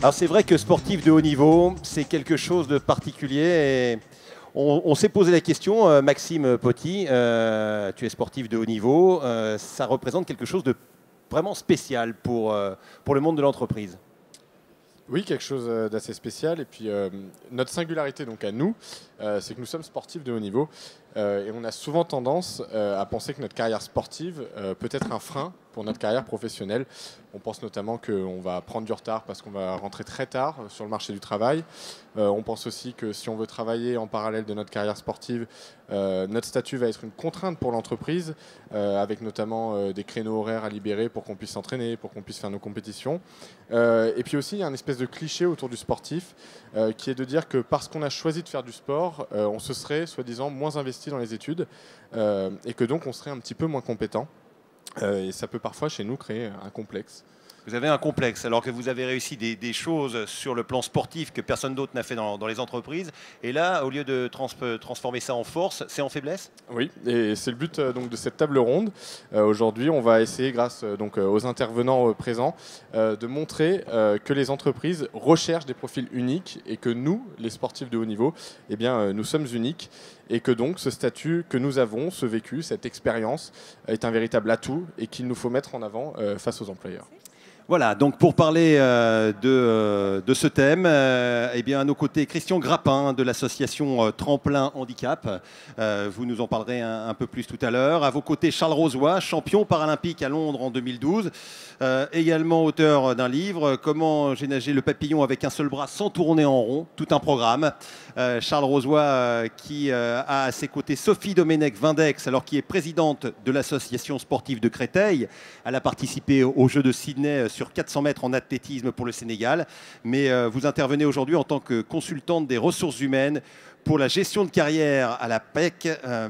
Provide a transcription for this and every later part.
Alors c'est vrai que sportif de haut niveau, c'est quelque chose de particulier. Et on s'est posé la question, Maxime Poty, tu es sportif de haut niveau, ça représente quelque chose de vraiment spécial pour le monde de l'entreprise. Oui, quelque chose d'assez spécial. Et puis, notre singularité donc à nous, c'est que nous sommes sportifs de haut niveau. Et on a souvent tendance à penser que notre carrière sportive peut être un frein pour notre carrière professionnelle. On pense notamment qu'on va prendre du retard parce qu'on va rentrer très tard sur le marché du travail. On pense aussi que si on veut travailler en parallèle de notre carrière sportive, notre statut va être une contrainte pour l'entreprise, avec notamment des créneaux horaires à libérer pour qu'on puisse s'entraîner, pour qu'on puisse faire nos compétitions. Et puis aussi, il y a une espèce de cliché autour du sportif qui est de dire que parce qu'on a choisi de faire du sport, on se serait soi-disant moins investi dans les études et que donc on serait un petit peu moins compétent. Et ça peut parfois chez nous créer un complexe. Vous avez un complexe, alors que vous avez réussi des choses sur le plan sportif que personne d'autre n'a fait dans les entreprises. Et là, au lieu de transformer ça en force, c'est en faiblesse? Oui, et c'est le but donc, de cette table ronde. Aujourd'hui, on va essayer, grâce aux intervenants présents, de montrer que les entreprises recherchent des profils uniques et que nous, les sportifs de haut niveau, eh bien, nous sommes uniques. Et que donc ce statut que nous avons, ce vécu, cette expérience, est un véritable atout et qu'il nous faut mettre en avant face aux employeurs. Voilà, donc pour parler de ce thème, eh bien à nos côtés, Christian Grappin de l'association Tremplin Handicap. Vous nous en parlerez un peu plus tout à l'heure. À vos côtés, Charles Rozoy, champion paralympique à Londres en 2012. Également auteur d'un livre, Comment j'ai nagé le papillon avec un seul bras sans tourner en rond, tout un programme. Charles Rozoy qui a à ses côtés Sophie Domenech-Vindex, alors qui est présidente de l'association sportive de Créteil. Elle a participé aux Jeux de Sydney sur 400 mètres en athlétisme pour le Sénégal. Mais vous intervenez aujourd'hui en tant que consultante des ressources humaines pour la gestion de carrière à la PEC,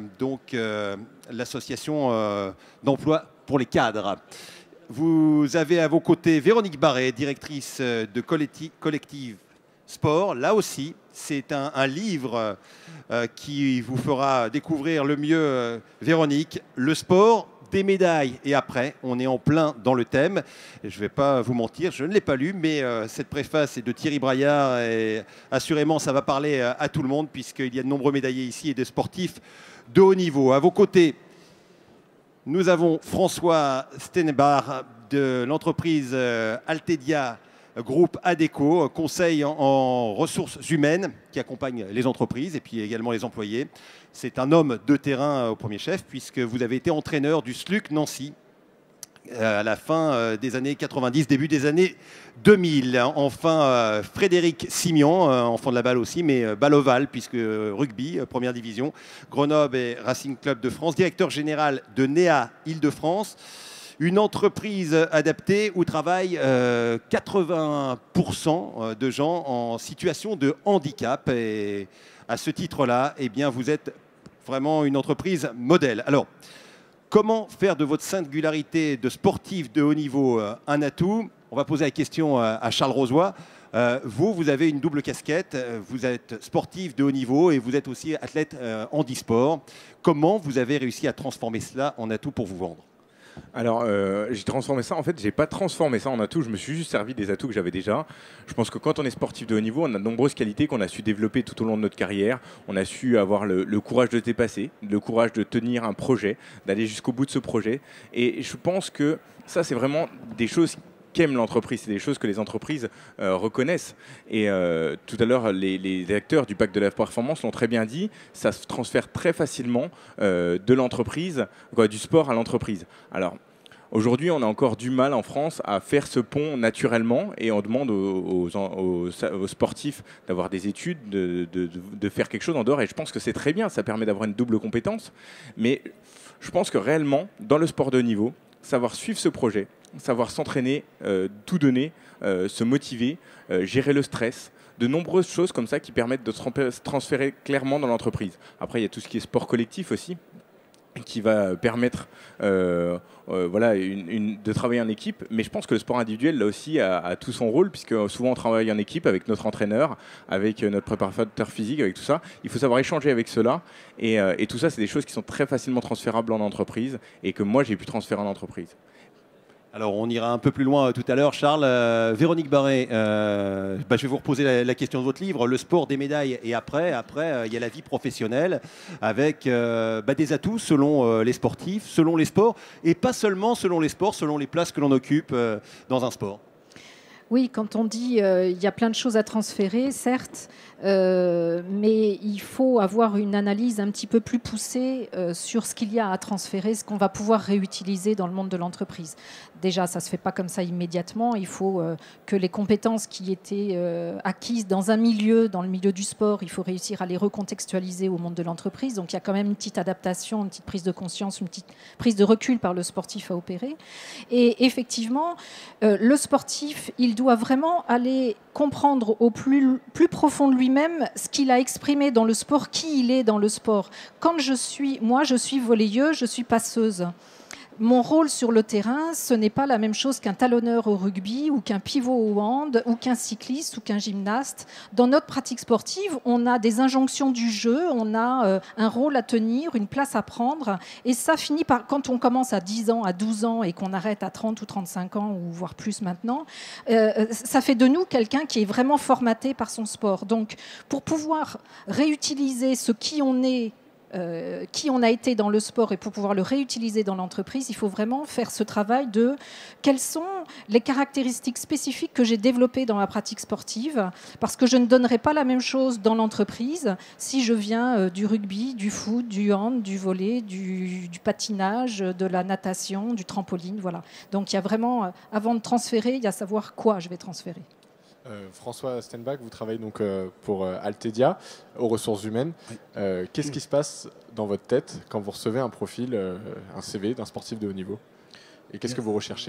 l'association d'emploi pour les cadres. Vous avez à vos côtés Véronique Barré, directrice de Collective Sport. Là aussi, c'est un livre qui vous fera découvrir le mieux, Véronique, le sport, des médailles et après, on est en plein dans le thème. Et je ne vais pas vous mentir, je ne l'ai pas lu, mais cette préface est de Thierry Braillard et assurément, ça va parler à tout le monde puisqu'il y a de nombreux médaillés ici et des sportifs de haut niveau. À vos côtés, nous avons François Stenebar de l'entreprise Altedia Groupe Adecco, conseil en ressources humaines qui accompagne les entreprises et puis également les employés. C'est un homme de terrain au premier chef puisque vous avez été entraîneur du SLUC Nancy à la fin des années 90, début des années 2000. Enfin, Frédéric Simian, enfant de la balle aussi, mais balle ovale puisque rugby, première division, Grenoble et Racing Club de France, directeur général de NEA Île-de-France. Une entreprise adaptée où travaillent 80% de gens en situation de handicap. Et à ce titre-là, eh bien, vous êtes vraiment une entreprise modèle. Alors, comment faire de votre singularité de sportif de haut niveau un atout? On va poser la question à Charles Rozoy. Vous avez une double casquette. Vous êtes sportif de haut niveau et vous êtes aussi athlète handisport. Comment vous avez réussi à transformer cela en atout pour vous vendre? Alors, j'ai transformé ça. En fait, j'ai pas transformé ça en atout. Je me suis juste servi des atouts que j'avais déjà. Je pense que quand on est sportif de haut niveau, on a de nombreuses qualités qu'on a su développer tout au long de notre carrière. On a su avoir le courage de se dépasser, le courage de tenir un projet, d'aller jusqu'au bout de ce projet. Et je pense que ça, c'est vraiment des choses qu'aime l'entreprise, c'est des choses que les entreprises reconnaissent. Et tout à l'heure, les acteurs du pacte de la performance l'ont très bien dit, ça se transfère très facilement de l'entreprise, du sport à l'entreprise. Alors, aujourd'hui, on a encore du mal en France à faire ce pont naturellement et on demande aux sportifs d'avoir des études, de faire quelque chose en dehors. Et je pense que c'est très bien, ça permet d'avoir une double compétence. Mais je pense que réellement, dans le sport de haut niveau, savoir suivre ce projet, savoir s'entraîner, tout donner, se motiver, gérer le stress, de nombreuses choses comme ça qui permettent de se transférer clairement dans l'entreprise. Après, il y a tout ce qui est sport collectif aussi, qui va permettre de travailler en équipe. Mais je pense que le sport individuel, là aussi, a tout son rôle, puisque souvent on travaille en équipe avec notre entraîneur, avec notre préparateur physique, avec tout ça. Il faut savoir échanger avec cela. Et tout ça, c'est des choses qui sont très facilement transférables en entreprise et que moi, j'ai pu transférer en entreprise. Alors, on ira un peu plus loin tout à l'heure, Charles. Véronique Barré, je vais vous reposer la question de votre livre, Le sport des médailles. Et après, il y a la vie professionnelle avec des atouts selon les sportifs, selon les sports, et pas seulement selon les sports, selon les places que l'on occupe dans un sport. Oui, quand on dit il y a plein de choses à transférer, certes, mais il faut avoir une analyse un petit peu plus poussée sur ce qu'il y a à transférer, ce qu'on va pouvoir réutiliser dans le monde de l'entreprise. Déjà, ça ne se fait pas comme ça immédiatement. Il faut que les compétences qui étaient acquises dans un milieu, dans le milieu du sport, il faut réussir à les recontextualiser au monde de l'entreprise. Donc, il y a quand même une petite adaptation, une petite prise de conscience, une petite prise de recul par le sportif à opérer. Et effectivement, le sportif, il doit vraiment aller comprendre au plus profond de lui-même ce qu'il a exprimé dans le sport, qui il est dans le sport. Moi, je suis volleyeuse, je suis passeuse. Mon rôle sur le terrain, ce n'est pas la même chose qu'un talonneur au rugby ou qu'un pivot au hand ou qu'un cycliste ou qu'un gymnaste. Dans notre pratique sportive, on a des injonctions du jeu, on a un rôle à tenir, une place à prendre. Et ça finit par, quand on commence à 10 ans, à 12 ans et qu'on arrête à 30 ou 35 ans ou voire plus maintenant, ça fait de nous quelqu'un qui est vraiment formaté par son sport. Donc, pour pouvoir réutiliser ce qui on est, qui on a été dans le sport et pour pouvoir le réutiliser dans l'entreprise, il faut vraiment faire ce travail de quelles sont les caractéristiques spécifiques que j'ai développées dans ma pratique sportive, parce que je ne donnerai pas la même chose dans l'entreprise si je viens du rugby, du foot, du hand, du volley, du patinage, de la natation, du trampoline, voilà. Donc il y a vraiment, avant de transférer, il y a savoir quoi je vais transférer. François Stenbach, vous travaillez donc pour Altedia, aux ressources humaines. Oui. Qu'est-ce qui se passe dans votre tête quand vous recevez un profil, un CV d'un sportif de haut niveau? Et qu'est-ce que vous recherchez?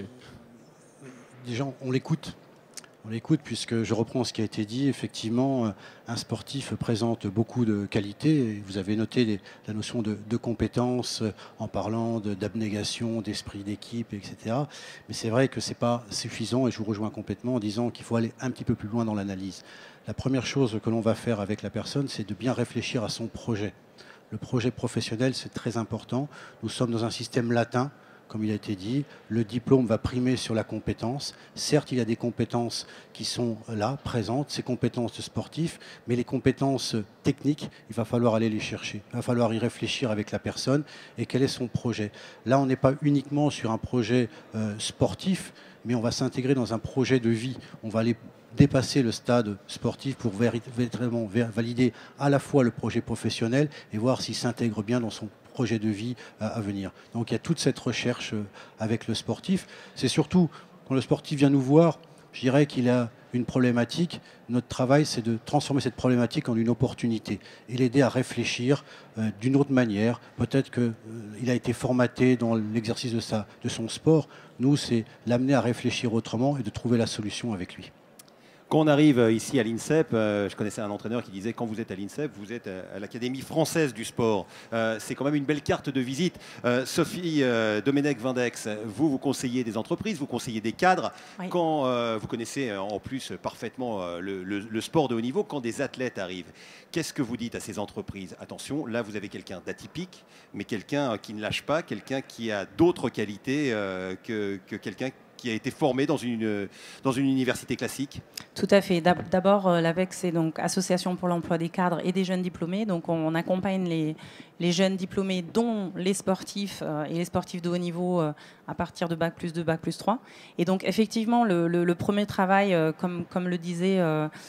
Déjà, on l'écoute. On l'écoute puisque je reprends ce qui a été dit. Effectivement, un sportif présente beaucoup de qualités. Vous avez noté la notion de compétence en parlant d'abnégation, d'esprit d'équipe, etc. Mais c'est vrai que ce n'est pas suffisant et je vous rejoins complètement en disant qu'il faut aller un petit peu plus loin dans l'analyse. La première chose que l'on va faire avec la personne, c'est de bien réfléchir à son projet. Le projet professionnel, c'est très important. Nous sommes dans un système latin. Comme il a été dit, le diplôme va primer sur la compétence. Certes, il y a des compétences qui sont là, présentes, ces compétences de sportif, mais les compétences techniques, il va falloir aller les chercher. Il va falloir y réfléchir avec la personne et quel est son projet. Là, on n'est pas uniquement sur un projet sportif, mais on va s'intégrer dans un projet de vie. On va aller dépasser le stade sportif pour véritablement valider à la fois le projet professionnel et voir s'il s'intègre bien dans son projet de vie à venir. Donc il y a toute cette recherche avec le sportif. C'est surtout, quand le sportif vient nous voir, je dirais qu'il a une problématique. Notre travail, c'est de transformer cette problématique en une opportunité et l'aider à réfléchir d'une autre manière. Peut-être qu'il a été formaté dans l'exercice de son sport. Nous, c'est l'amener à réfléchir autrement et de trouver la solution avec lui. Quand on arrive ici à l'INSEP, je connaissais un entraîneur qui disait quand vous êtes à l'INSEP, vous êtes à l'Académie française du sport. C'est quand même une belle carte de visite. Sophie Domenech-Vindex, vous conseillez des entreprises, vous conseillez des cadres. Oui. Quand vous connaissez en plus parfaitement le sport de haut niveau, quand des athlètes arrivent, qu'est-ce que vous dites à ces entreprises? Attention, là vous avez quelqu'un d'atypique, mais quelqu'un qui ne lâche pas, quelqu'un qui a d'autres qualités que quelqu'un qui a été formé dans une université classique? Tout à fait. D'abord, l'AVEC, c'est donc Association pour l'emploi des cadres et des jeunes diplômés. Donc, on accompagne les jeunes diplômés, dont les sportifs et les sportifs de haut niveau à partir de Bac+2, Bac+3. Et donc, effectivement, le premier travail, comme le disaient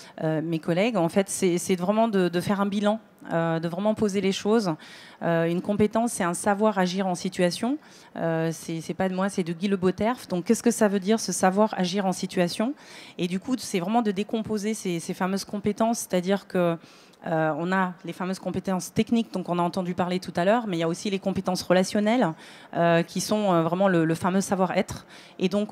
mes collègues, en fait, c'est vraiment de faire un bilan, de vraiment poser les choses. Une compétence, c'est un savoir agir en situation. C'est pas de moi, c'est de Guy Le Boterf. Donc, qu'est-ce que ça veut dire, ce savoir agir en situation? Et du coup, c'est vraiment de décomposer ces fameuses compétences, c'est-à-dire que on a les fameuses compétences techniques, donc on a entendu parler tout à l'heure, mais il y a aussi les compétences relationnelles qui sont vraiment le fameux savoir-être. Et donc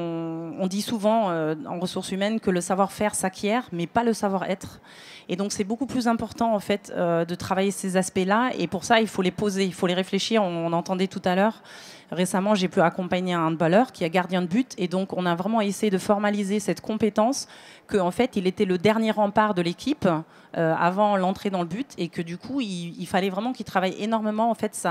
on dit souvent en ressources humaines que le savoir-faire s'acquiert, mais pas le savoir-être. Et donc c'est beaucoup plus important en fait de travailler ces aspects-là. Et pour ça, il faut les poser, il faut les réfléchir. On entendait tout à l'heure. Récemment, j'ai pu accompagner un handballeur qui est gardien de but. Et donc, on a vraiment essayé de formaliser cette compétence qu'en fait, il était le dernier rempart de l'équipe avant l'entrée dans le but, et que du coup, il fallait vraiment qu'il travaille énormément en fait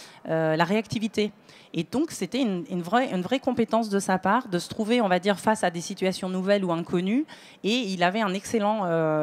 la réactivité. Et donc, c'était une vraie compétence de sa part de se trouver, on va dire, face à des situations nouvelles ou inconnues, et il avait un excellent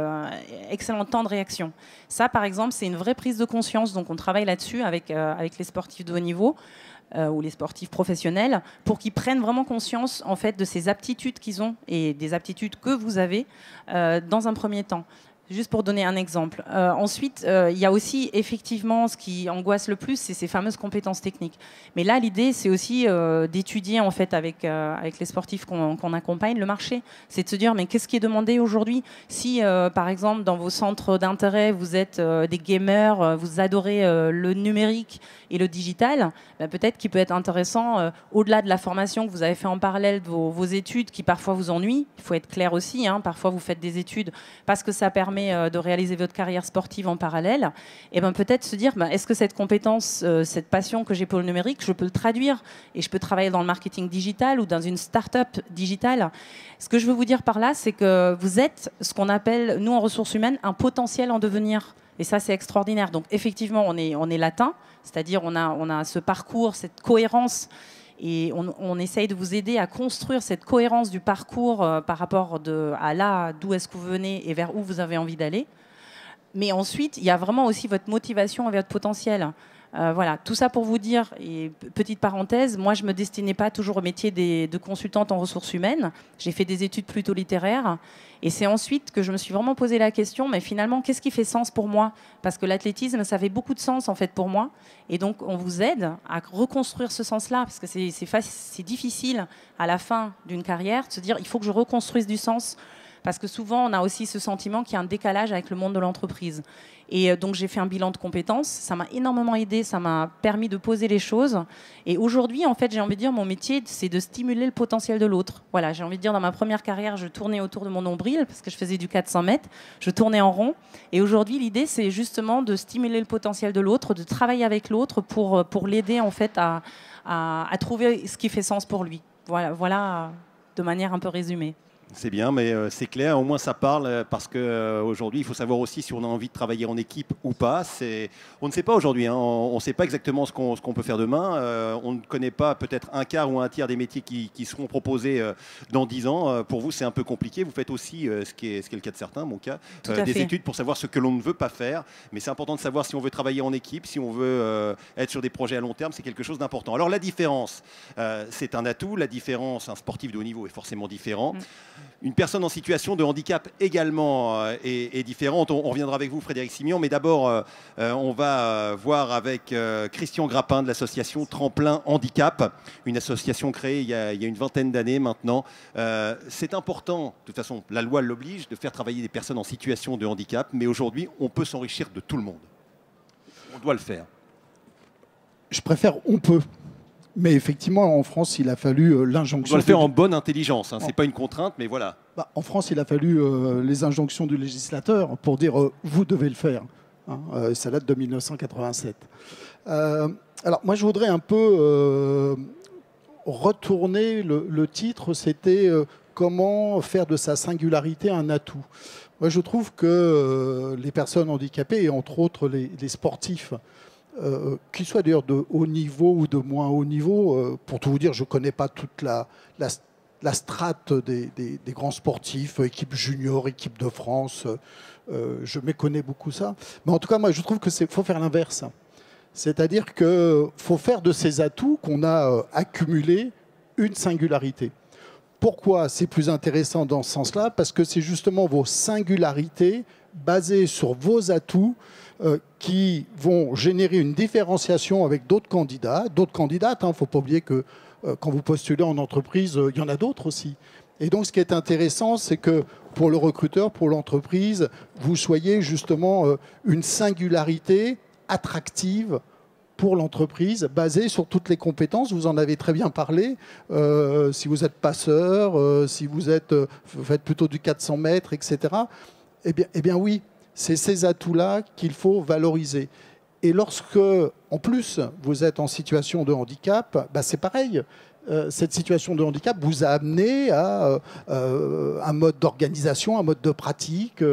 temps de réaction. Ça, par exemple, c'est une vraie prise de conscience. Donc, on travaille là-dessus avec les sportifs de haut niveau. Ou les sportifs professionnels, pour qu'ils prennent vraiment conscience en fait de ces aptitudes qu'ils ont et des aptitudes que vous avez dans un premier temps. Juste pour donner un exemple. Ensuite, il y a aussi effectivement ce qui angoisse le plus, c'est ces fameuses compétences techniques. Mais là, l'idée, c'est aussi d'étudier en fait avec les sportifs qu'on accompagne le marché. C'est de se dire, mais qu'est-ce qui est demandé aujourd'hui? Si, par exemple, dans vos centres d'intérêt, vous êtes des gamers, vous adorez le numérique et le digital, ben peut-être qu'il peut être intéressant, au-delà de la formation que vous avez fait en parallèle de vos études, qui parfois vous ennuient. Il faut être clair aussi. Parfois, vous faites des études parce que ça permet de réaliser votre carrière sportive en parallèle, et ben peut-être se dire, est-ce que cette compétence, cette passion que j'ai pour le numérique, je peux le traduire et je peux travailler dans le marketing digital ou dans une start-up digitale. Ce que je veux vous dire par là, c'est que vous êtes ce qu'on appelle, nous en ressources humaines, un potentiel en devenir. Et ça, c'est extraordinaire. Donc effectivement, on est latin, c'est-à-dire on a ce parcours, cette cohérence. Et on essaye de vous aider à construire cette cohérence du parcours par rapport à là d'où est-ce que vous venez et vers où vous avez envie d'aller. Mais ensuite, il y a vraiment aussi votre motivation et votre potentiel. Voilà, tout ça pour vous dire, et petite parenthèse, moi je ne me destinais pas toujours au métier de consultante en ressources humaines. J'ai fait des études plutôt littéraires. Et c'est ensuite que je me suis vraiment posé la question, mais finalement, qu'est-ce qui fait sens pour moi? Parce que l'athlétisme, ça avait beaucoup de sens en fait pour moi. Et donc, on vous aide à reconstruire ce sens-là, parce que c'est difficile à la fin d'une carrière de se dire, il faut que je reconstruise du sens. Parce que souvent, on a aussi ce sentiment qu'il y a un décalage avec le monde de l'entreprise. Et donc, j'ai fait un bilan de compétences. Ça m'a énormément aidé. Ça m'a permis de poser les choses. Et aujourd'hui, en fait, j'ai envie de dire, mon métier, c'est de stimuler le potentiel de l'autre. Voilà, j'ai envie de dire, dans ma première carrière, je tournais autour de mon nombril parce que je faisais du 400 mètres. Je tournais en rond. Et aujourd'hui, l'idée, c'est justement de stimuler le potentiel de l'autre, de travailler avec l'autre pour l'aider, en fait, à trouver ce qui fait sens pour lui. Voilà de manière un peu résumée. C'est bien, mais c'est clair, au moins ça parle, parce qu'aujourd'hui, il faut savoir aussi si on a envie de travailler en équipe ou pas. On ne sait pas aujourd'hui, on ne sait pas exactement ce qu'on peut faire demain. On ne connaît pas peut-être un quart ou un tiers des métiers qui seront proposés dans 10 ans. Pour vous, c'est un peu compliqué. Vous faites aussi, ce qui est le cas de certains, mon cas, des études pour savoir ce que l'on ne veut pas faire. Mais c'est important de savoir si on veut travailler en équipe, si on veut être sur des projets à long terme, c'est quelque chose d'important. Alors la différence, c'est un atout. La différence, un sportif de haut niveau est forcément différent. Une personne en situation de handicap également est différente. On reviendra avec vous, Frédéric Simion, mais d'abord, on va voir avec Christian Grappin de l'association Tremplin Handicap, une association créée il y a une vingtaine d'années maintenant. C'est important, de toute façon, la loi l'oblige, de faire travailler des personnes en situation de handicap, mais aujourd'hui, on peut s'enrichir de tout le monde. On doit le faire. Je préfère on peut. Mais effectivement, en France, il a fallu l'injonction... On doit le faire en bonne intelligence, ce n'est pas une contrainte, mais voilà. En France, il a fallu les injonctions du législateur pour dire vous devez le faire. Ça date de 1987. Alors, moi, je voudrais un peu retourner le titre, c'était comment faire de sa singularité un atout. Moi, je trouve que les personnes handicapées, et entre autres les sportifs, qu'ils soient d'ailleurs de haut niveau ou de moins haut niveau, pour tout vous dire, je ne connais pas toute la strate des grands sportifs, équipe junior, équipe de France, je méconnais beaucoup ça. Mais en tout cas, moi, je trouve qu'il faut faire l'inverse. C'est-à-dire qu'il faut faire de ces atouts qu'on a accumulés une singularité. Pourquoi c'est plus intéressant dans ce sens-là? Parce que c'est justement vos singularités basées sur vos atouts qui vont générer une différenciation avec d'autres candidats, d'autres candidates. Il ne faut pas oublier que quand vous postulez en entreprise, il y en a d'autres aussi. Et donc, ce qui est intéressant, c'est que pour le recruteur, pour l'entreprise, vous soyez justement une singularité attractive pour l'entreprise, basée sur toutes les compétences. Vous en avez très bien parlé. Si vous êtes passeur, si vous faites plutôt du 400 mètres, etc. Eh bien oui. C'est ces atouts-là qu'il faut valoriser. Et lorsque, en plus, vous êtes en situation de handicap, bah, c'est pareil. Cette situation de handicap vous a amené à un mode d'organisation, un mode de pratique,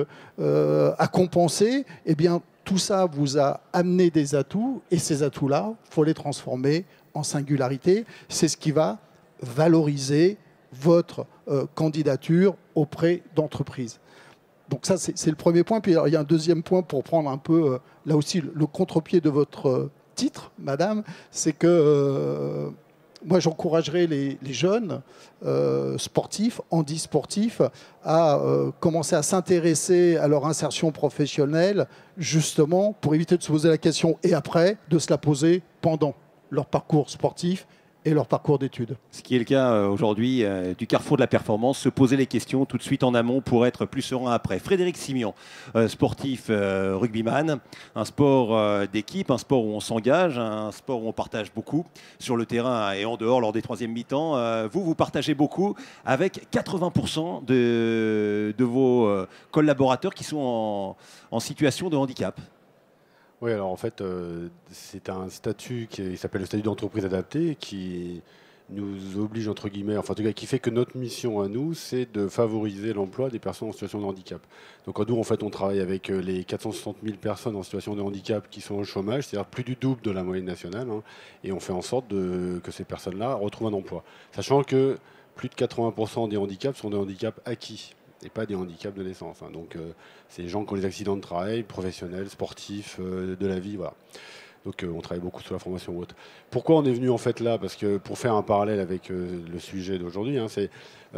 à compenser. Eh bien, tout ça vous a amené des atouts, et ces atouts-là, il faut les transformer en singularité. C'est ce qui va valoriser votre candidature auprès d'entreprises. Donc ça, c'est le premier point. Puis alors, il y a un deuxième point pour prendre un peu, là aussi, le contre-pied de votre titre, madame, c'est que moi, j'encouragerais les jeunes sportifs, handisportifs, à commencer à s'intéresser à leur insertion professionnelle, justement, pour éviter de se poser la question et après, de se la poser pendant leur parcours sportif et leur parcours d'études. Ce qui est le cas aujourd'hui du carrefour de la performance, se poser les questions tout de suite en amont pour être plus serein après. Frédéric Simion, sportif rugbyman, un sport d'équipe, un sport où on s'engage, un sport où on partage beaucoup sur le terrain et en dehors lors des troisièmes mi-temps. Vous partagez beaucoup avec 80% de vos collaborateurs qui sont en situation de handicap. Oui, alors en fait, c'est un statut qui s'appelle le statut d'entreprise adaptée qui nous oblige, entre guillemets, enfin en tout cas qui fait que notre mission à nous, c'est de favoriser l'emploi des personnes en situation de handicap. Donc nous, en fait, on travaille avec les 460 000 personnes en situation de handicap qui sont au chômage, c'est-à-dire plus du double de la moyenne nationale, hein, et on fait en sorte que ces personnes-là retrouvent un emploi. Sachant que plus de 80% des handicaps sont des handicaps acquis et pas des handicaps de naissance. Hein. Donc c'est les gens qui ont des accidents de travail, professionnels, sportifs, de la vie, voilà. Donc on travaille beaucoup sur la formation haute. Pourquoi on est venu en fait là? Parce que pour faire un parallèle avec le sujet d'aujourd'hui, hein, c'est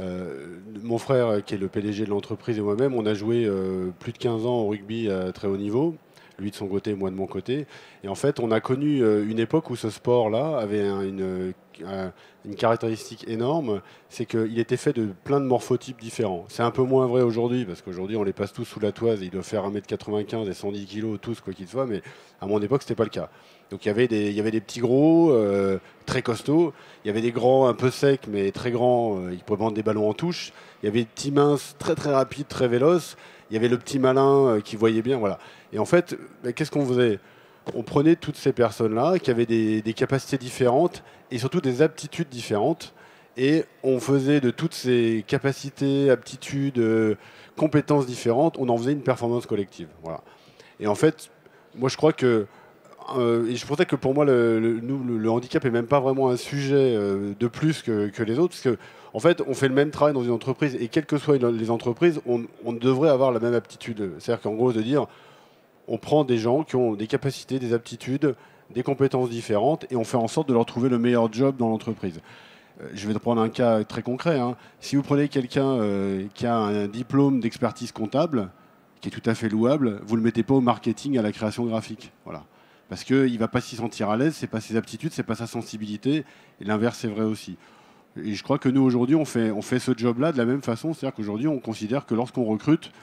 mon frère qui est le PDG de l'entreprise et moi-même, on a joué plus de 15 ans au rugby à très haut niveau. Lui de son côté, moi de mon côté. Et en fait, on a connu une époque où ce sport-là avait une caractéristique énorme, c'est qu'il était fait de plein de morphotypes différents. C'est un peu moins vrai aujourd'hui, parce qu'aujourd'hui, on les passe tous sous la toise, et ils doivent faire 1m95 et 110 kg tous, quoi qu'il soit, mais à mon époque, c'était pas le cas. Donc il y avait des petits gros, très costauds, il y avait des grands un peu secs, mais très grands, ils pouvaient prendre des ballons en touche, il y avait des petits minces, très très rapides, très véloces, il y avait le petit malin qui voyait bien, voilà. Et en fait, qu'est-ce qu'on faisait? On prenait toutes ces personnes-là qui avaient des capacités différentes et surtout des aptitudes différentes. Et on faisait de toutes ces capacités, aptitudes, compétences différentes, on en faisait une performance collective. Voilà. Et en fait, moi je crois que, et je pensais que pour moi, le handicap n'est même pas vraiment un sujet de plus que les autres, parce que en fait, on fait le même travail dans une entreprise et quelles que soient les entreprises, on devrait avoir la même aptitude. C'est-à-dire qu'en gros, de dire, on prend des gens qui ont des capacités, des aptitudes, des compétences différentes et on fait en sorte de leur trouver le meilleur job dans l'entreprise. Je vais te prendre un cas très concret. Hein. Si vous prenez quelqu'un qui a un diplôme d'expertise comptable, qui est tout à fait louable, vous ne le mettez pas au marketing, à la création graphique. Voilà. Parce qu'il ne va pas s'y sentir à l'aise, ce n'est pas ses aptitudes, ce n'est pas sa sensibilité, et l'inverse est vrai aussi. Et je crois que nous, aujourd'hui, on fait ce job-là de la même façon. C'est-à-dire qu'aujourd'hui, on considère que lorsqu'on recrute,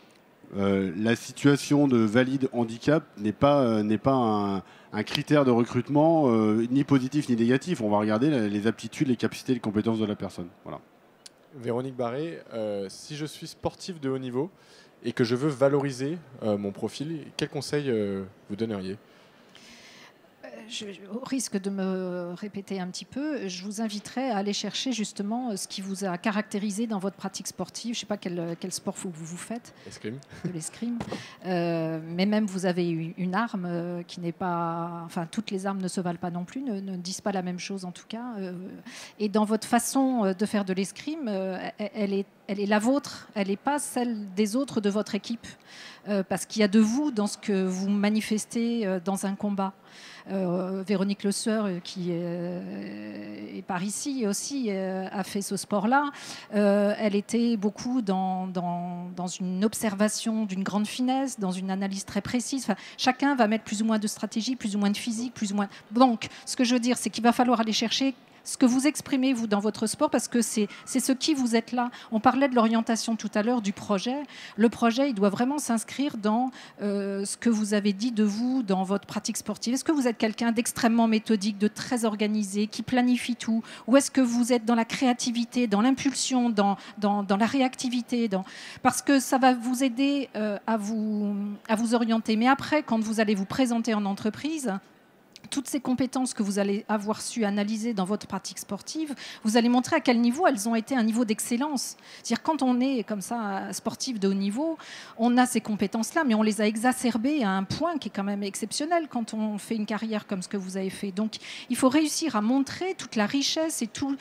la situation de valide handicap n'est pas un critère de recrutement ni positif ni négatif. On va regarder les aptitudes, les capacités, les compétences de la personne. Voilà. Véronique Barré, si je suis sportif de haut niveau et que je veux valoriser mon profil, quels conseils vous donneriez ? Au risque de me répéter un petit peu, je vous inviterais à aller chercher justement ce qui vous a caractérisé dans votre pratique sportive. Je ne sais pas quel sport vous faites. L'escrime. De l'escrime. Mais même vous avez une arme qui n'est pas... Enfin, toutes les armes ne se valent pas non plus, ne disent pas la même chose en tout cas. Et dans votre façon de faire de l'escrime, elle est la vôtre, elle n'est pas celle des autres de votre équipe. Parce qu'il y a de vous dans ce que vous manifestez dans un combat. Véronique Le Sueur, qui est par ici aussi, a fait ce sport-là. Elle était beaucoup dans une observation d'une grande finesse, dans une analyse très précise. Enfin, chacun va mettre plus ou moins de stratégie, plus ou moins de physique, plus ou moins... Donc, ce que je veux dire, c'est qu'il va falloir aller chercher ce que vous exprimez, vous, dans votre sport, parce que c'est ce qui vous êtes là. On parlait de l'orientation tout à l'heure, du projet. Le projet, il doit vraiment s'inscrire dans ce que vous avez dit de vous, dans votre pratique sportive. Est-ce que vous êtes quelqu'un d'extrêmement méthodique, de très organisé, qui planifie tout? Ou est-ce que vous êtes dans la créativité, dans l'impulsion, dans la réactivité, parce que ça va vous aider à vous orienter. Mais après, quand vous allez vous présenter en entreprise, toutes ces compétences que vous allez avoir su analyser dans votre pratique sportive, vous allez montrer à quel niveau elles ont été un niveau d'excellence. C'est-à-dire quand on est comme ça sportif de haut niveau, on a ces compétences-là, mais on les a exacerbées à un point qui est quand même exceptionnel quand on fait une carrière comme ce que vous avez fait. Donc il faut réussir à montrer toute la richesse et tout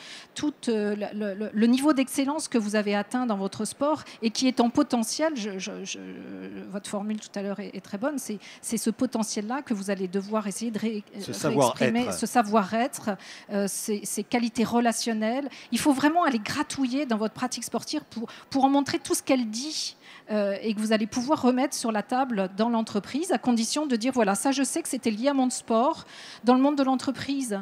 le niveau d'excellence que vous avez atteint dans votre sport et qui est en potentiel. Votre formule tout à l'heure est très bonne. C'est ce potentiel-là que vous allez devoir essayer de réexprimer, ce savoir-être, ces qualités relationnelles. Il faut vraiment aller gratouiller dans votre pratique sportive pour en montrer tout ce qu'elle dit et que vous allez pouvoir remettre sur la table dans l'entreprise, à condition de dire, voilà, ça je sais que c'était lié à mon sport. Dans le monde de l'entreprise,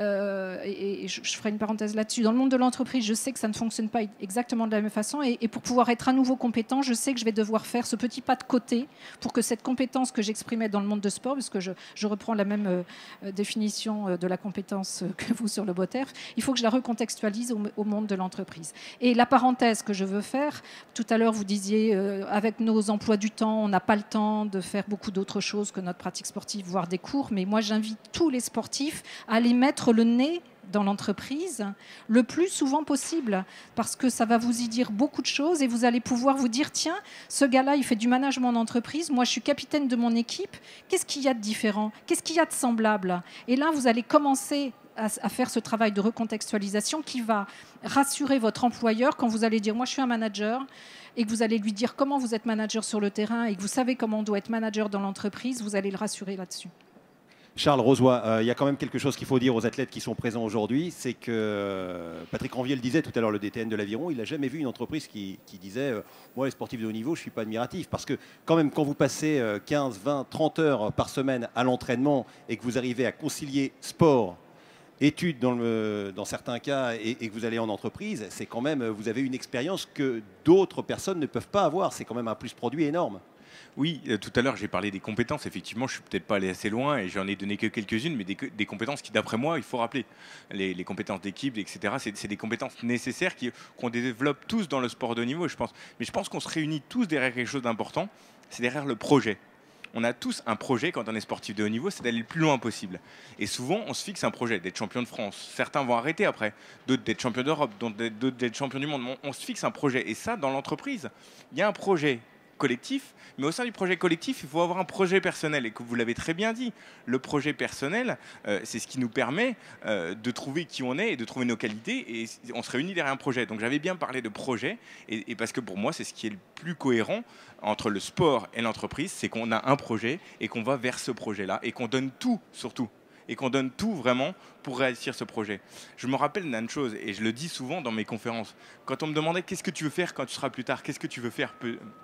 et je ferai une parenthèse là-dessus, dans le monde de l'entreprise, je sais que ça ne fonctionne pas exactement de la même façon, et pour pouvoir être à nouveau compétent, je sais que je vais devoir faire ce petit pas de côté pour que cette compétence que j'exprimais dans le monde de sport, parce que je reprends la même définition de la compétence que vous sur le BOTERF, il faut que je la recontextualise au monde de l'entreprise. Et la parenthèse que je veux faire, tout à l'heure vous disiez, avec nos emplois du temps, on n'a pas le temps de faire beaucoup d'autres choses que notre pratique sportive, voire des cours, mais moi j'invite tous les sportifs à aller mettre le nez dans l'entreprise le plus souvent possible, parce que ça va vous y dire beaucoup de choses et vous allez pouvoir vous dire, tiens, ce gars-là, il fait du management en entreprise, moi je suis capitaine de mon équipe, qu'est-ce qu'il y a de différent? Qu'est-ce qu'il y a de semblable? Et là, vous allez commencer à faire ce travail de recontextualisation qui va rassurer votre employeur quand vous allez dire, moi je suis un manager, et que vous allez lui dire comment vous êtes manager sur le terrain et que vous savez comment on doit être manager dans l'entreprise, vous allez le rassurer là-dessus. Charles Rozoy, il y a quand même quelque chose qu'il faut dire aux athlètes qui sont présents aujourd'hui, c'est que Patrick Ranvier le disait tout à l'heure, le DTN de l'Aviron, il n'a jamais vu une entreprise qui disait moi les sportifs de haut niveau, je ne suis pas admiratif, parce que quand même quand vous passez 15, 20, 30 heures par semaine à l'entraînement et que vous arrivez à concilier sport, études dans certains cas et que vous allez en entreprise, c'est quand même, vous avez une expérience que d'autres personnes ne peuvent pas avoir, c'est quand même un plus produit énorme. Oui, tout à l'heure j'ai parlé des compétences, effectivement je suis peut-être pas allé assez loin et j'en ai donné que quelques-unes, mais des compétences qui d'après moi il faut rappeler. Les compétences d'équipe, etc., c'est des compétences nécessaires qu'on développe tous dans le sport de haut niveau, je pense. Mais je pense qu'on se réunit tous derrière quelque chose d'important, c'est derrière le projet. On a tous un projet quand on est sportif de haut niveau, c'est d'aller le plus loin possible. Et souvent, on se fixe un projet, d'être champion de France. Certains vont arrêter après, d'autres d'être champion d'Europe, d'autres d'être champion du monde. On se fixe un projet. Et ça, dans l'entreprise, il y a un projet collectif, mais au sein du projet collectif, il faut avoir un projet personnel. Et que vous l'avez très bien dit, le projet personnel, c'est ce qui nous permet de trouver qui on est et de trouver nos qualités. Et on se réunit derrière un projet. Donc j'avais bien parlé de projet, et parce que pour moi, c'est ce qui est le plus cohérent entre le sport et l'entreprise, c'est qu'on a un projet et qu'on va vers ce projet-là et qu'on donne tout, surtout. Et qu'on donne tout vraiment pour réussir ce projet. Je me rappelle d'une chose, et je le dis souvent dans mes conférences, quand on me demandait qu'est-ce que tu veux faire quand tu seras plus tard, qu'est-ce que tu veux faire,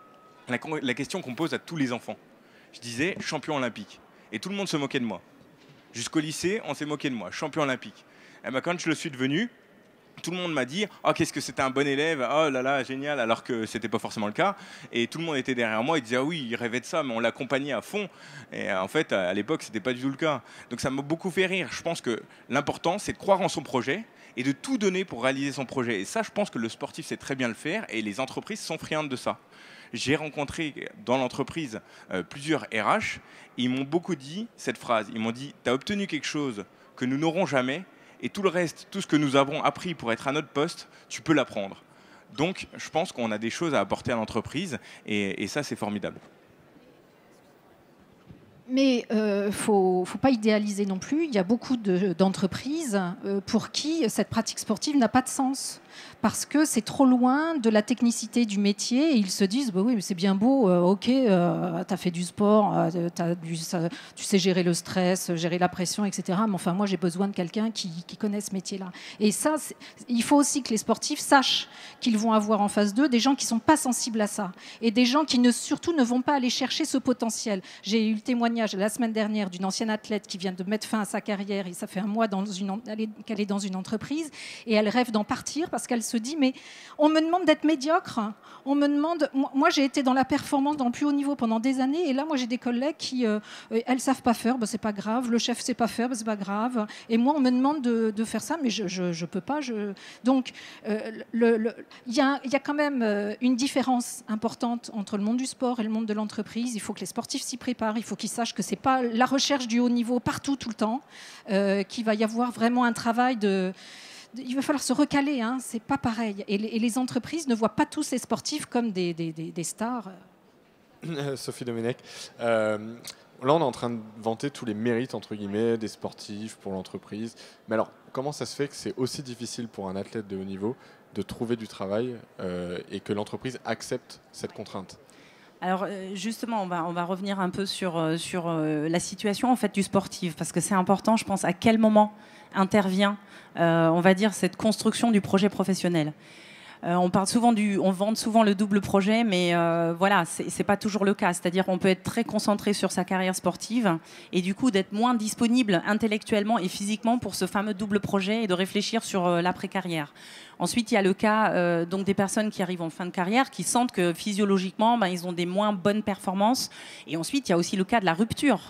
la question qu'on pose à tous les enfants, je disais champion olympique. Et tout le monde se moquait de moi. Jusqu'au lycée, on s'est moqué de moi, champion olympique. Et ben, quand je le suis devenu, tout le monde m'a dit « Oh, qu'est-ce que c'était un bon élève, oh là là, génial », alors que ce n'était pas forcément le cas. Et tout le monde était derrière moi, il disait « Ah oui, il rêvait de ça, mais on l'accompagnait à fond ». Et en fait, à l'époque, ce n'était pas du tout le cas. Donc ça m'a beaucoup fait rire. Je pense que l'important, c'est de croire en son projet et de tout donner pour réaliser son projet. Et ça, je pense que le sportif sait très bien le faire et les entreprises sont friandes de ça. J'ai rencontré dans l'entreprise plusieurs RH et ils m'ont beaucoup dit cette phrase. Ils m'ont dit « Tu as obtenu quelque chose que nous n'aurons jamais ». Et tout le reste, tout ce que nous avons appris pour être à notre poste, tu peux l'apprendre. Donc, je pense qu'on a des choses à apporter à l'entreprise et ça, c'est formidable. Mais il ne faut pas idéaliser non plus. Il y a beaucoup d'entreprises pour qui cette pratique sportive n'a pas de sens. Parce que c'est trop loin de la technicité du métier. Et ils se disent, bah oui, mais c'est bien beau, ok, tu as fait du sport, tu sais gérer le stress, gérer la pression, etc. Mais enfin, moi, j'ai besoin de quelqu'un qui connaît ce métier-là. Et ça, il faut aussi que les sportifs sachent qu'ils vont avoir en face d'eux des gens qui ne sont pas sensibles à ça. Et des gens qui surtout ne vont pas aller chercher ce potentiel. J'ai eu le témoignage témoignage la semaine dernière d'une ancienne athlète qui vient de mettre fin à sa carrière et ça fait un mois qu'elle est dans une entreprise et elle rêve d'en partir parce qu'elle se dit mais on me demande d'être médiocre, on me demande, moi j'ai été dans la performance dans le plus haut niveau pendant des années et là moi j'ai des collègues qui elles savent pas faire, c'est pas grave, le chef sait pas faire, c'est pas grave et moi on me demande de faire ça mais je peux pas. Donc il y a quand même une différence importante entre le monde du sport et le monde de l'entreprise. Il faut que les sportifs s'y préparent, il faut qu'ils sachent que c'est pas la recherche du haut niveau partout tout le temps, qu'il va y avoir vraiment un travail il va falloir se recaler, hein, c'est pas pareil. Et les entreprises ne voient pas tous ces sportifs comme des stars. Sophie Domenech, là on est en train de vanter tous les mérites entre guillemets des sportifs pour l'entreprise. Mais alors, comment ça se fait que c'est aussi difficile pour un athlète de haut niveau de trouver du travail et que l'entreprise accepte cette contrainte ? Alors justement, on va revenir un peu sur la situation en fait du sportif, parce que c'est important, je pense, à quel moment intervient, on va dire, cette construction du projet professionnel. On vante souvent le double projet, mais voilà, c'est pas toujours le cas. C'est-à-dire qu'on peut être très concentré sur sa carrière sportive et du coup d'être moins disponible intellectuellement et physiquement pour ce fameux double projet et de réfléchir sur l'après-carrière. Ensuite, il y a le cas donc des personnes qui arrivent en fin de carrière, qui sentent que physiologiquement, ils ont des moins bonnes performances. Et ensuite, il y a aussi le cas de la rupture.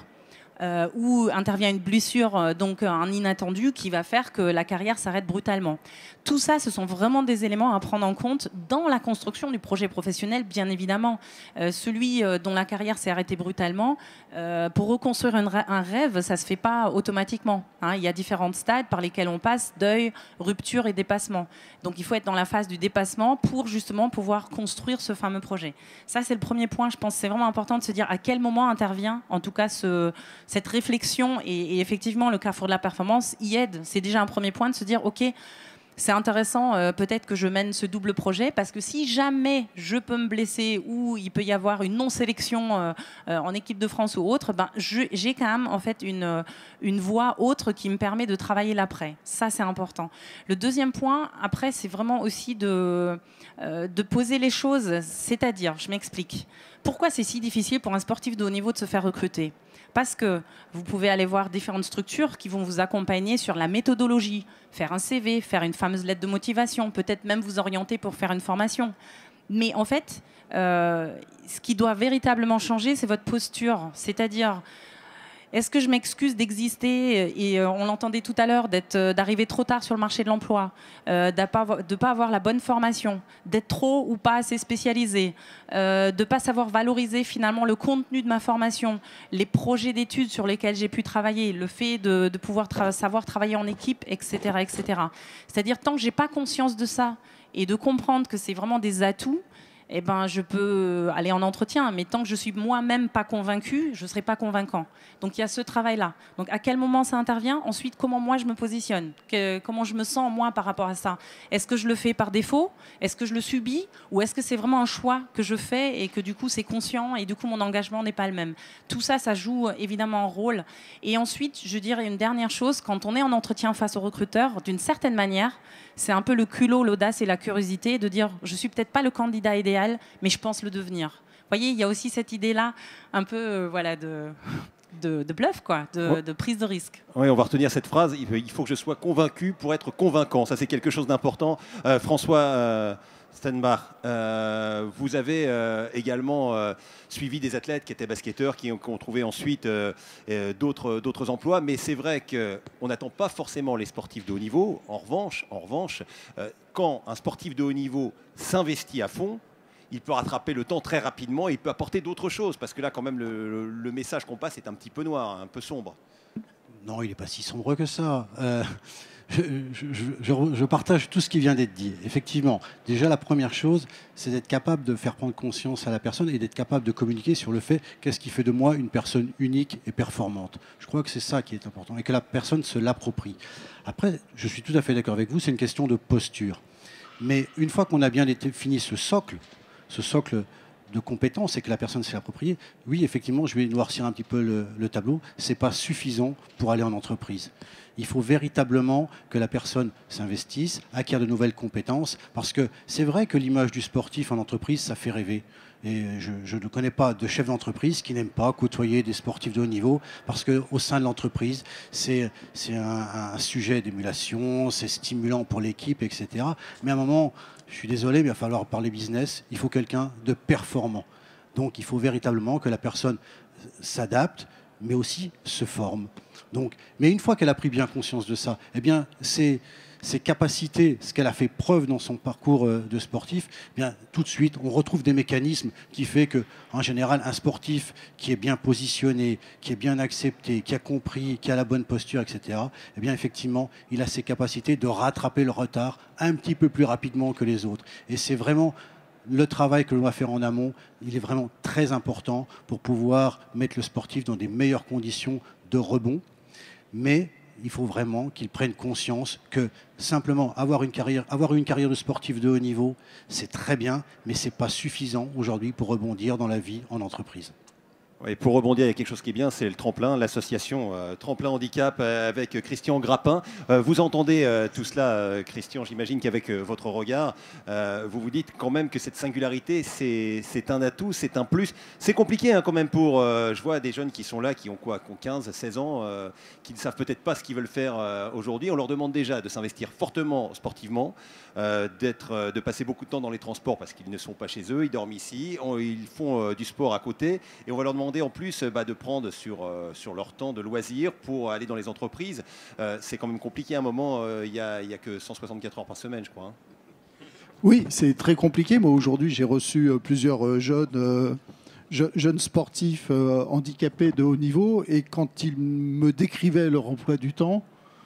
Où intervient une blessure, donc un inattendu qui va faire que la carrière s'arrête brutalement. Tout ça, ce sont vraiment des éléments à prendre en compte dans la construction du projet professionnel, bien évidemment. Celui dont la carrière s'est arrêtée brutalement, pour reconstruire un rêve, ça ne se fait pas automatiquement. Hein. Il y a différents stades par lesquels on passe, deuil, rupture et dépassement. Donc il faut être dans la phase du dépassement pour justement pouvoir construire ce fameux projet. Ça, c'est le premier point. Je pense que c'est vraiment important de se dire à quel moment intervient, en tout cas, cette réflexion et effectivement le Carrefour de la performance y aide. C'est déjà un premier point de se dire ok, c'est intéressant peut-être que je mène ce double projet parce que si jamais je peux me blesser ou il peut y avoir une non-sélection en équipe de France ou autre, j'ai quand même en fait une voie autre qui me permet de travailler l'après. Ça, c'est important. Le deuxième point, après, c'est vraiment aussi de poser les choses, c'est-à-dire, je m'explique. Pourquoi c'est si difficile pour un sportif de haut niveau de se faire recruter ? Parce que vous pouvez aller voir différentes structures qui vont vous accompagner sur la méthodologie, faire un CV, faire une fameuse lettre de motivation, peut-être même vous orienter pour faire une formation. Mais en fait, ce qui doit véritablement changer, c'est votre posture. C'est-à-dire, est-ce que je m'excuse d'exister et on l'entendait tout à l'heure, d'arriver trop tard sur le marché de l'emploi, de ne pas avoir la bonne formation, d'être trop ou pas assez spécialisé, de ne pas savoir valoriser finalement le contenu de ma formation, les projets d'études sur lesquels j'ai pu travailler, le fait de pouvoir savoir travailler en équipe, etc. etc. C'est-à-dire, tant que je n'ai pas conscience de ça et de comprendre que c'est vraiment des atouts, eh ben, je peux aller en entretien, mais tant que je suis moi-même pas convaincue, je ne serai pas convaincant. Donc il y a ce travail-là. Donc à quel moment ça intervient ? Ensuite, comment moi je me positionne ? Comment je me sens moi par rapport à ça ? Est-ce que je le fais par défaut ? Est-ce que je le subis ? Ou est-ce que c'est vraiment un choix que je fais et que du coup c'est conscient et du coup mon engagement n'est pas le même ? Tout ça, ça joue évidemment un rôle. Et ensuite, je dirais une dernière chose, quand on est en entretien face au recruteur, d'une certaine manière, c'est un peu le culot, l'audace et la curiosité de dire je suis peut-être pas le candidat idéal, mais je pense le devenir. Vous voyez, il y a aussi cette idée-là, un peu voilà, de bluff, quoi, de prise de risque. Oui, on va retenir cette phrase. Il faut que je sois convaincu pour être convaincant. Ça, c'est quelque chose d'important. François Stenbach, vous avez également suivi des athlètes qui étaient basketteurs, qui ont trouvé ensuite d'autres emplois. Mais c'est vrai qu'on n'attend pas forcément les sportifs de haut niveau. En revanche, quand un sportif de haut niveau s'investit à fond, il peut rattraper le temps très rapidement et il peut apporter d'autres choses. Parce que là, quand même, le message qu'on passe est un petit peu noir, un peu sombre. Non, il n'est pas si sombre que ça. Je partage tout ce qui vient d'être dit. Effectivement, déjà la première chose, c'est d'être capable de faire prendre conscience à la personne et d'être capable de communiquer sur le fait qu'est-ce qui fait de moi une personne unique et performante. Je crois que c'est ça qui est important et que la personne se l'approprie. Après, je suis tout à fait d'accord avec vous, c'est une question de posture. Mais une fois qu'on a bien défini ce socle de compétences et que la personne s'est appropriée, oui, effectivement, je vais noircir un petit peu le tableau, ce n'est pas suffisant pour aller en entreprise. Il faut véritablement que la personne s'investisse, acquiert de nouvelles compétences, parce que c'est vrai que l'image du sportif en entreprise, ça fait rêver. Et je ne connais pas de chef d'entreprise qui n'aime pas côtoyer des sportifs de haut niveau, parce qu'au sein de l'entreprise, c'est un sujet d'émulation, c'est stimulant pour l'équipe, etc. Mais à un moment, je suis désolé, mais il va falloir parler business, il faut quelqu'un de performant. Donc il faut véritablement que la personne s'adapte, mais aussi se forme. Donc, mais une fois qu'elle a pris bien conscience de ça, eh bien, ses capacités, ce qu'elle a fait preuve dans son parcours de sportif, eh bien, tout de suite, on retrouve des mécanismes qui fait que, en général, un sportif qui est bien positionné, qui est bien accepté, qui a compris, qui a la bonne posture, etc., eh bien, effectivement, il a ses capacités de rattraper le retard un petit peu plus rapidement que les autres. Et c'est vraiment le travail que l'on va faire en amont, il est vraiment très important pour pouvoir mettre le sportif dans des meilleures conditions de rebond. Mais il faut vraiment qu'il prenne conscience que simplement avoir une carrière de sportif de haut niveau, c'est très bien, mais ce n'est pas suffisant aujourd'hui pour rebondir dans la vie en entreprise. Et pour rebondir, il y a quelque chose qui est bien, c'est le tremplin, l'association Tremplin Handicap avec Christian Grappin. Vous entendez tout cela, Christian, j'imagine qu'avec votre regard, vous vous dites quand même que cette singularité, c'est un atout, c'est un plus. C'est compliqué quand même pour, je vois des jeunes qui sont là, qui ont 15, 16 ans, qui ne savent peut-être pas ce qu'ils veulent faire aujourd'hui. On leur demande déjà de s'investir fortement sportivement, de passer beaucoup de temps dans les transports parce qu'ils ne sont pas chez eux, ils dorment ici, ils font du sport à côté et on va leur demander en plus de prendre sur leur temps de loisirs pour aller dans les entreprises. C'est quand même compliqué à un moment, il n'y a que 164 heures par semaine, je crois. Oui, c'est très compliqué. Moi, aujourd'hui, j'ai reçu plusieurs jeunes sportifs handicapés de haut niveau et quand ils me décrivaient leur emploi du temps,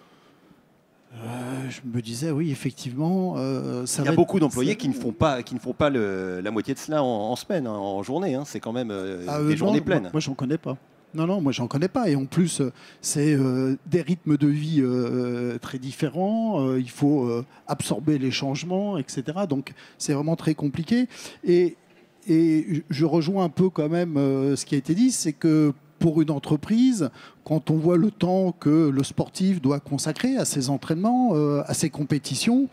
je me disais, oui, effectivement, ça il y a beaucoup d'employés qui ne font pas la moitié de cela en semaine, en journée. C'est quand même des journées pleines. Moi, j'en connais pas. Non, moi, j'en connais pas. Et en plus, c'est des rythmes de vie très différents. Il faut absorber les changements, etc. Donc, c'est vraiment très compliqué. Et je rejoins un peu quand même ce qui a été dit, c'est que pour une entreprise, quand on voit le temps que le sportif doit consacrer à ses entraînements, à ses compétitions,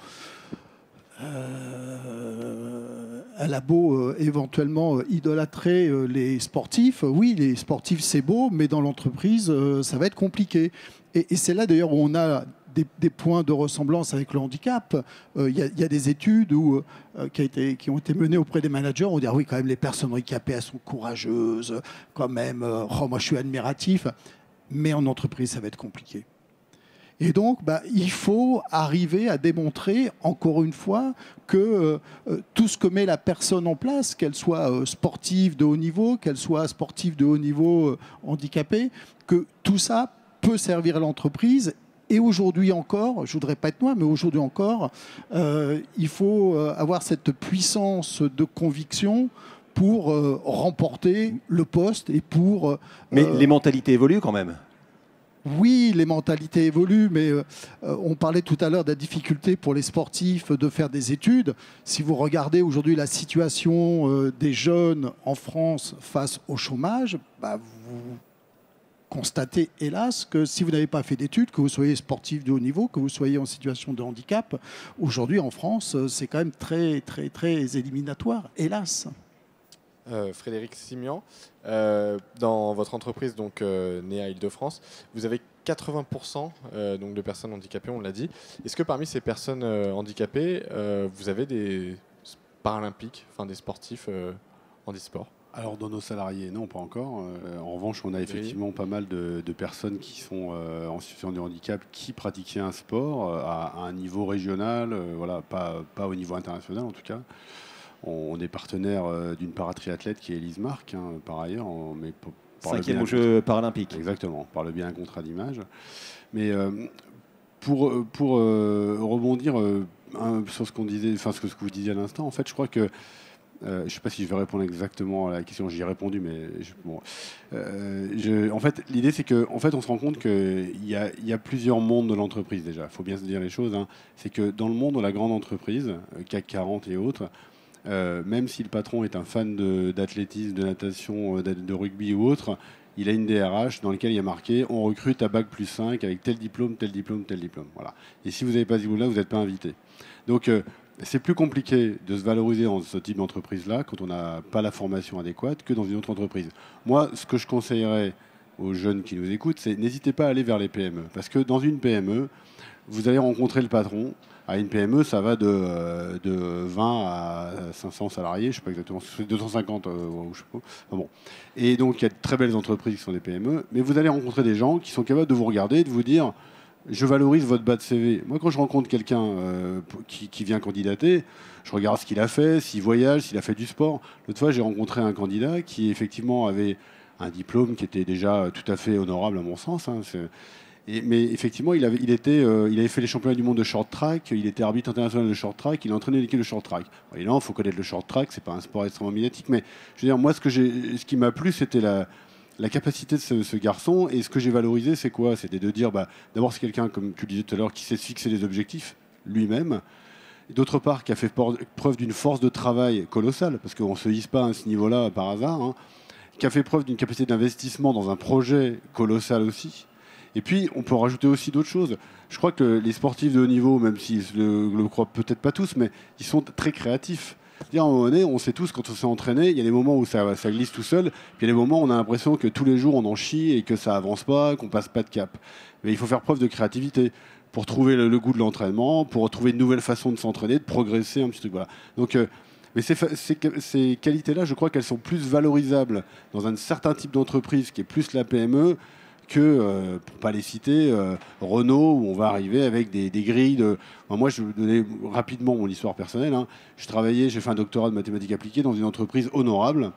elle a beau éventuellement idolâtrer les sportifs. Oui, les sportifs, c'est beau, mais dans l'entreprise, ça va être compliqué. Et c'est là d'ailleurs où on a des points de ressemblance avec le handicap. Il y a des études qui ont été menées auprès des managers. On dit, ah oui, quand même, les personnes handicapées, elles sont courageuses, quand même. Moi, je suis admiratif. Mais en entreprise, ça va être compliqué. Et donc, il faut arriver à démontrer, encore une fois, que tout ce que met la personne en place, qu'elle soit sportive de haut niveau, qu'elle soit sportive de haut niveau handicapée, que tout ça peut servir à l'entreprise. Et aujourd'hui encore, je ne voudrais pas être moi, mais aujourd'hui encore, il faut avoir cette puissance de conviction pour remporter le poste et pour... Mais les mentalités évoluent quand même. Oui, les mentalités évoluent, mais on parlait tout à l'heure de la difficulté pour les sportifs de faire des études. Si vous regardez aujourd'hui la situation des jeunes en France face au chômage, vous constatez, hélas, que si vous n'avez pas fait d'études, que vous soyez sportif de haut niveau, que vous soyez en situation de handicap, aujourd'hui en France, c'est quand même très, très, très éliminatoire, hélas. Frédéric Simian, dans votre entreprise donc née à Île-de-France, vous avez 80% donc de personnes handicapées, on l'a dit. Est-ce que parmi ces personnes handicapées, vous avez des paralympiques, enfin des sportifs handisport? Alors dans nos salariés, non, pas encore. En revanche, on a effectivement pas mal de personnes qui sont en situation de handicap qui pratiquaient un sport à un niveau régional, voilà, pas au niveau international en tout cas. On est partenaire d'une paratriathlète qui est Elise Marc, par ailleurs. Mais 5e aux Jeux paralympiques. Exactement, par le biais d'un contrat d'image. Mais pour rebondir sur ce qu'on disait, enfin ce que vous disiez à l'instant, en fait, je crois que je ne sais pas si je vais répondre exactement à la question, j'y ai répondu, mais en fait, l'idée c'est qu'en fait, on se rend compte qu'il y a plusieurs mondes de l'entreprise déjà. Il faut bien se dire les choses. C'est que dans le monde de la grande entreprise, CAC 40 et autres, même si le patron est un fan d'athlétisme, de natation, de rugby ou autre, il a une DRH dans laquelle il y a marqué on recrute à bac plus 5 avec tel diplôme, tel diplôme, tel diplôme. Voilà. Et si vous n'avez pas ce diplôme-là, vous n'êtes pas invité. Donc C'est plus compliqué de se valoriser dans ce type d'entreprise-là quand on n'a pas la formation adéquate que dans une autre entreprise. Moi, ce que je conseillerais aux jeunes qui nous écoutent, c'est n'hésitez pas à aller vers les PME. Parce que dans une PME, vous allez rencontrer le patron. À une PME, ça va de 20 à 500 salariés, je ne sais pas exactement, c'est 250, je sais pas. Enfin bon. Et donc, il y a de très belles entreprises qui sont des PME, mais vous allez rencontrer des gens qui sont capables de vous regarder, de vous dire « je valorise votre bas de CV ». Moi, quand je rencontre quelqu'un qui vient candidater, je regarde ce qu'il a fait, s'il voyage, s'il a fait du sport. L'autre fois, j'ai rencontré un candidat qui, effectivement, avait un diplôme qui était déjà tout à fait honorable à mon sens, hein, mais effectivement, il avait fait les championnats du monde de short track, il était arbitre international de short track, il a entraîné l'équipe de short track. Évidemment, il faut connaître le short track, c'est pas un sport extrêmement médiatique, mais je veux dire, moi, ce qui m'a plu, c'était la capacité de ce garçon, et ce que j'ai valorisé, c'est quoi? C'était de dire, d'abord, c'est quelqu'un, comme tu le disais tout à l'heure, qui sait se fixer des objectifs lui-même, d'autre part, qui a fait preuve d'une force de travail colossale, parce qu'on ne se hisse pas à ce niveau-là par hasard, hein, qui a fait preuve d'une capacité d'investissement dans un projet colossal aussi. Et puis, on peut rajouter aussi d'autres choses. Je crois que les sportifs de haut niveau, même s'ils ne le croient peut-être pas tous, mais ils sont très créatifs. C'est-à-dire, à un moment donné, on sait tous, quand on s'est entraîné, il y a des moments où ça glisse tout seul, puis il y a des moments où on a l'impression que tous les jours, on en chie et que ça avance pas, qu'on passe pas de cap. Mais il faut faire preuve de créativité pour trouver le goût de l'entraînement, pour trouver une nouvelle façon de s'entraîner, de progresser, un petit truc. Voilà. Donc, mais ces qualités-là, je crois qu'elles sont plus valorisables dans un certain type d'entreprise qui est plus la PME, que, pour ne pas les citer, Renault, où on va arriver avec des grilles de... Moi, je vais vous donner rapidement mon histoire personnelle. Hein. J'ai fait un doctorat de mathématiques appliquées dans une entreprise honorable.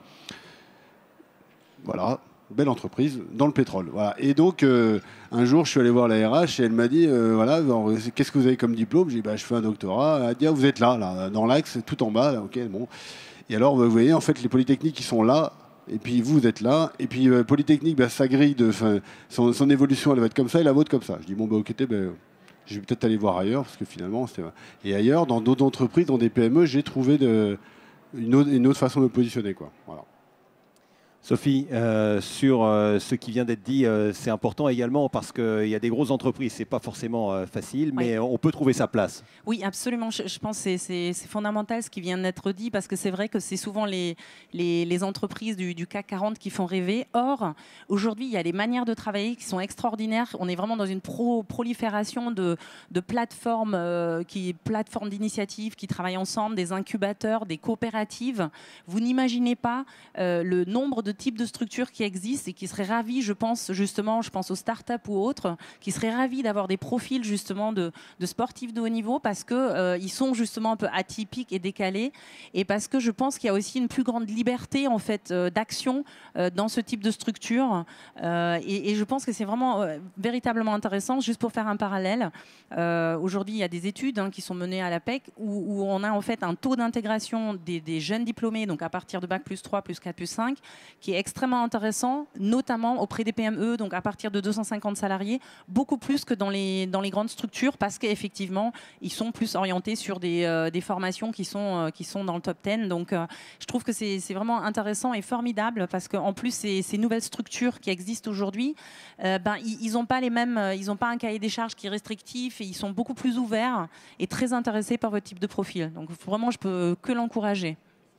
Voilà, belle entreprise, dans le pétrole. Voilà. Et donc, un jour, je suis allé voir la RH et elle m'a dit, voilà, qu'est-ce que vous avez comme diplôme? J'ai dit, je fais un doctorat. Elle a dit, vous êtes là, dans l'axe, tout en bas. Là, ok, bon. Et alors, vous voyez, en fait, les polytechniques qui sont là, et puis vous êtes là, et puis Polytechnique, sa grille, son évolution, elle va être comme ça, et la vôtre comme ça. Je dis, bon, ok, je vais peut-être aller voir ailleurs, parce que finalement, c'était... Et ailleurs, dans d'autres entreprises, dans des PME, j'ai trouvé une autre façon de me positionner, quoi. Voilà. Sophie, sur ce qui vient d'être dit, c'est important également parce qu'il y a des grosses entreprises, c'est pas forcément facile, mais on peut trouver sa place. Oui, absolument. Je pense que c'est fondamental ce qui vient d'être dit parce que c'est vrai que c'est souvent les entreprises du CAC 40 qui font rêver. Or, aujourd'hui, il y a des manières de travailler qui sont extraordinaires. On est vraiment dans une prolifération de plateformes, plateformes d'initiatives qui travaillent ensemble, des incubateurs, des coopératives. Vous n'imaginez pas le nombre de types de structures qui existent et qui seraient ravis, je pense aux startups ou autres, qui seraient ravis d'avoir des profils justement de sportifs de haut niveau parce qu'ils sont justement un peu atypiques et décalés et parce que je pense qu'il y a aussi une plus grande liberté en fait d'action dans ce type de structure et je pense que c'est vraiment véritablement intéressant. Juste pour faire un parallèle, aujourd'hui il y a des études qui sont menées à l'APEC où on a en fait un taux d'intégration des jeunes diplômés, donc à partir de Bac plus 3, plus 4, plus 5, qui est extrêmement intéressant, notamment auprès des PME, donc à partir de 250 salariés, beaucoup plus que dans les grandes structures, parce qu'effectivement, ils sont plus orientés sur des formations qui sont dans le top 10. Donc, je trouve que c'est vraiment intéressant et formidable, parce qu'en plus, ces nouvelles structures qui existent aujourd'hui, ils n'ont pas ils n'ont pas un cahier des charges qui est restrictif, et ils sont beaucoup plus ouverts et très intéressés par votre type de profil. Donc, vraiment, je peux que l'encourager.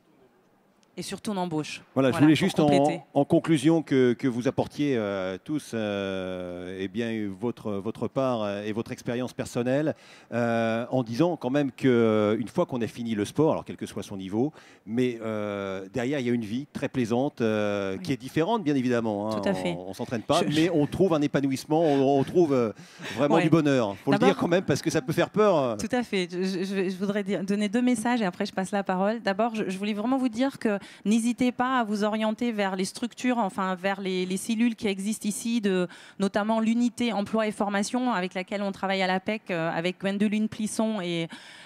Et surtout en embauche. Voilà, je voulais juste en conclusion que vous apportiez tous eh bien, votre part et votre expérience personnelle en disant quand même qu'une fois qu'on a fini le sport, alors quel que soit son niveau, mais derrière il y a une vie très plaisante qui est différente bien évidemment. Hein. Tout à fait. On ne s'entraîne pas, mais on trouve un épanouissement, on trouve vraiment du bonheur. Il faut le dire quand même parce que ça peut faire peur. Tout à fait. Je voudrais donner 2 messages et après je passe la parole. D'abord, je voulais vraiment vous dire que n'hésitez pas à vous orienter vers les structures, enfin vers les cellules qui existent ici, notamment l'unité emploi et formation avec laquelle on travaille à l'APEC avec Gwendoline Plisson et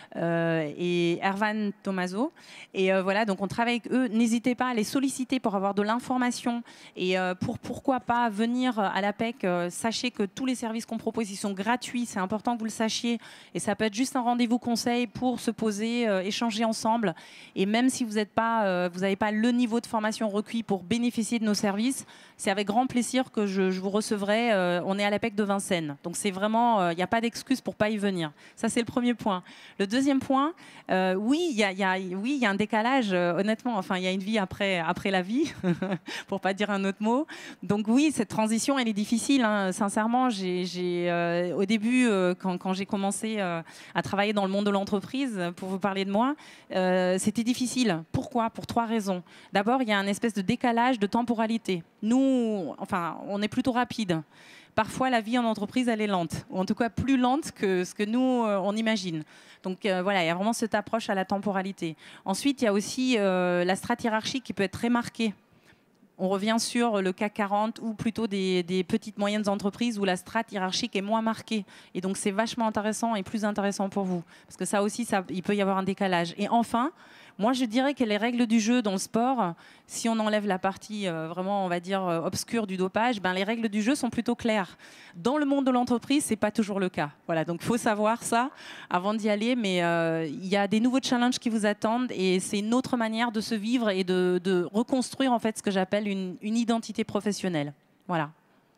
Erwan Tomaso. Et voilà, donc on travaille avec eux. N'hésitez pas à les solliciter pour avoir de l'information et pourquoi pas venir à l'APEC. Sachez que tous les services qu'on propose, ils sont gratuits. C'est important que vous le sachiez. Et ça peut être juste un rendez-vous conseil pour se poser, échanger ensemble. Et même si vous n'avez n'avez pas le niveau de formation requis pour bénéficier de nos services, c'est avec grand plaisir que je vous recevrai. On est à l'APEC de Vincennes. Donc c'est vraiment, il n'y a pas d'excuse pour ne pas y venir. Ça, c'est le premier point. Le deuxième point, oui, il y a un décalage, honnêtement. Enfin, il y a une vie après la vie, pour ne pas dire un autre mot. Donc oui, cette transition, elle est difficile. Hein. Sincèrement, au début, quand j'ai commencé à travailler dans le monde de l'entreprise, pour vous parler de moi, c'était difficile. Pourquoi? Pour 3 raisons. D'abord, il y a un espèce de décalage de temporalité. Nous, enfin, on est plutôt rapide. Parfois, la vie en entreprise, elle est lente, ou en tout cas plus lente que ce que nous, on imagine. Donc voilà, il y a vraiment cette approche à la temporalité. Ensuite, il y a aussi la strate hiérarchique qui peut être très marquée. On revient sur le CAC 40 ou plutôt des petites moyennes entreprises où la strate hiérarchique est moins marquée. Et donc, c'est vachement intéressant et plus intéressant pour vous. Parce que ça aussi, il peut y avoir un décalage. Et enfin, moi, je dirais que les règles du jeu dans le sport, si on enlève la partie vraiment, on va dire, obscure du dopage, ben, les règles du jeu sont plutôt claires. Dans le monde de l'entreprise, ce n'est pas toujours le cas. Voilà, donc il faut savoir ça avant d'y aller. Mais il y a des nouveaux challenges qui vous attendent et c'est une autre manière de se vivre et de reconstruire en fait ce que j'appelle une identité professionnelle. Voilà.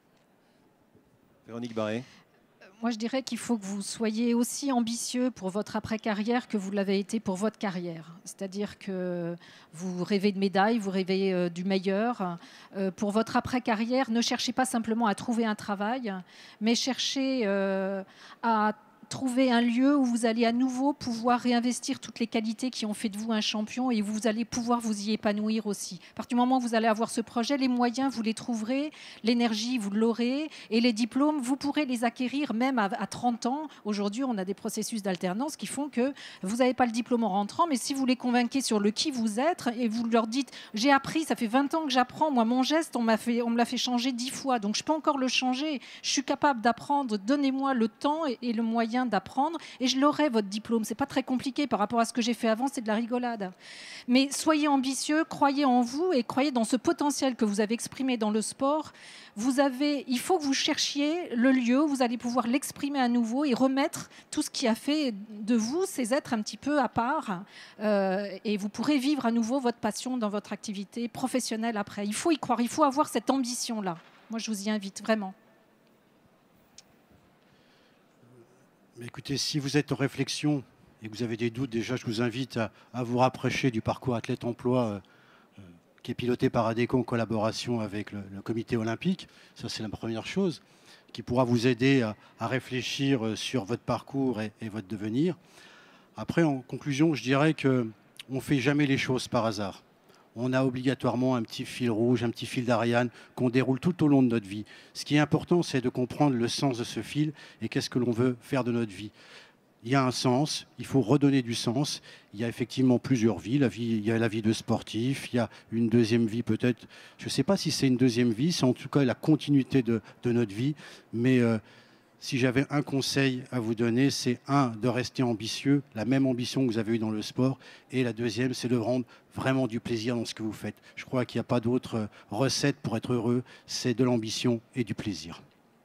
Véronique Barré. Moi, je dirais qu'il faut que vous soyez aussi ambitieux pour votre après-carrière que vous l'avez été pour votre carrière. C'est-à-dire que vous rêvez de médailles, vous rêvez du meilleur. Pour votre après-carrière, ne cherchez pas simplement à trouver un travail, mais cherchez à trouver un lieu où vous allez à nouveau pouvoir réinvestir toutes les qualités qui ont fait de vous un champion et où vous allez pouvoir vous y épanouir aussi. À partir du moment où vous allez avoir ce projet, les moyens, vous les trouverez, l'énergie, vous l'aurez, et les diplômes, vous pourrez les acquérir même à 30 ans. Aujourd'hui, on a des processus d'alternance qui font que vous n'avez pas le diplôme en rentrant, mais si vous les convainquez sur le qui vous êtes et vous leur dites « j'ai appris, ça fait 20 ans que j'apprends, moi mon geste, on me l'a fait changer 10 fois, donc je peux encore le changer, je suis capable d'apprendre, donnez-moi le temps et le moyen d'apprendre et je l'aurai votre diplôme. C'est pas très compliqué par rapport à ce que j'ai fait avant, c'est de la rigolade. Mais soyez ambitieux, croyez en vous et croyez dans ce potentiel que vous avez exprimé dans le sport. Il faut que vous cherchiez le lieu où vous allez pouvoir l'exprimer à nouveau et remettre tout ce qui a fait de vous ces êtres un petit peu à part et vous pourrez vivre à nouveau votre passion dans votre activité professionnelle après. Il faut y croire, il faut avoir cette ambition-là. Moi, je vous y invite vraiment. Mais écoutez, si vous êtes en réflexion et que vous avez des doutes, déjà, je vous invite à vous rapprocher du parcours athlète-emploi qui est piloté par ADECO en collaboration avec le comité olympique. Ça, c'est la première chose qui pourra vous aider à réfléchir sur votre parcours et votre devenir. Après, en conclusion, je dirais qu'on ne fait jamais les choses par hasard. On a obligatoirement un petit fil rouge, un petit fil d'Ariane qu'on déroule tout au long de notre vie. Ce qui est important, c'est de comprendre le sens de ce fil et qu'est-ce que l'on veut faire de notre vie. Il y a un sens, il faut redonner du sens. Il y a effectivement plusieurs vies. Il y a la vie de sportif, il y a une deuxième vie peut-être. Je ne sais pas si c'est une deuxième vie, c'est en tout cas la continuité de notre vie. Mais si j'avais un conseil à vous donner, c'est de rester ambitieux, la même ambition que vous avez eue dans le sport. Et la deuxième, c'est de rendre vraiment du plaisir dans ce que vous faites. Je crois qu'il n'y a pas d'autre recette pour être heureux, c'est de l'ambition et du plaisir.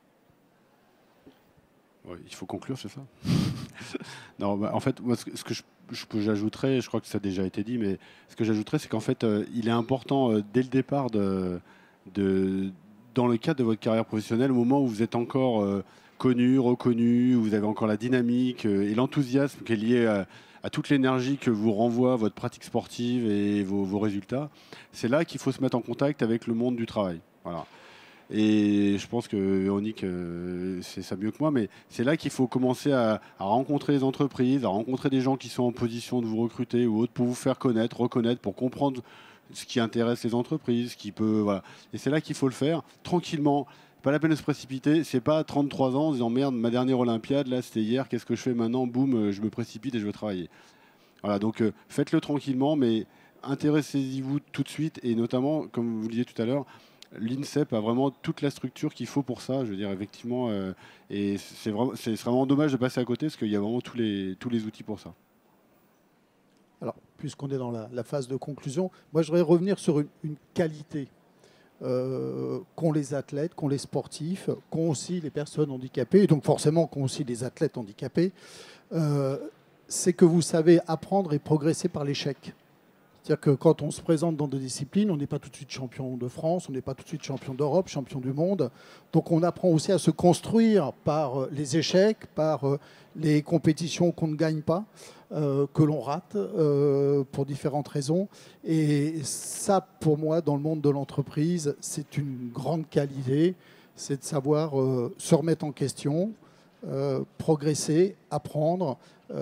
Ouais, il faut conclure, c'est ça? Non, bah, en fait, moi, ce que j'ajouterais, je crois que ça a déjà été dit, mais ce que j'ajouterais, c'est qu'en fait, il est important, dès le départ, dans le cadre de votre carrière professionnelle, au moment où vous êtes encore connu, reconnu, où vous avez encore la dynamique et l'enthousiasme qui est lié à toute l'énergie que vous renvoie votre pratique sportive et vos résultats, c'est là qu'il faut se mettre en contact avec le monde du travail. Voilà. Et je pense que Véronique, c'est ça mieux que moi, mais c'est là qu'il faut commencer à rencontrer les entreprises, à rencontrer des gens qui sont en position de vous recruter ou autres pour vous faire connaître, reconnaître, pour comprendre ce qui intéresse les entreprises, voilà. Et c'est là qu'il faut le faire tranquillement. Pas la peine de se précipiter. C'est pas à 33 ans en disant merde, ma dernière Olympiade, là c'était hier, qu'est-ce que je fais maintenant? Boum, je me précipite et je veux travailler. Voilà, donc faites-le tranquillement, mais intéressez-y-vous tout de suite et notamment, comme vous le disiez tout à l'heure, l'INSEP a vraiment toute la structure qu'il faut pour ça. Je veux dire, effectivement, et c'est vraiment dommage de passer à côté parce qu'il y a vraiment tous les outils pour ça. Alors, puisqu'on est dans la phase de conclusion, moi je voudrais revenir sur une qualité qu'ont les athlètes, qu'ont les sportifs, qu'ont aussi les personnes handicapées, et donc forcément qu'ont aussi les athlètes handicapés, c'est que vous savez apprendre et progresser par l'échec. C'est-à-dire que quand on se présente dans des disciplines, on n'est pas tout de suite champion de France, on n'est pas tout de suite champion d'Europe, champion du monde. Donc on apprend aussi à se construire par les échecs, par les compétitions qu'on ne gagne pas, que l'on rate pour différentes raisons. Et ça, pour moi, dans le monde de l'entreprise, c'est une grande qualité, c'est de savoir se remettre en question, progresser, apprendre.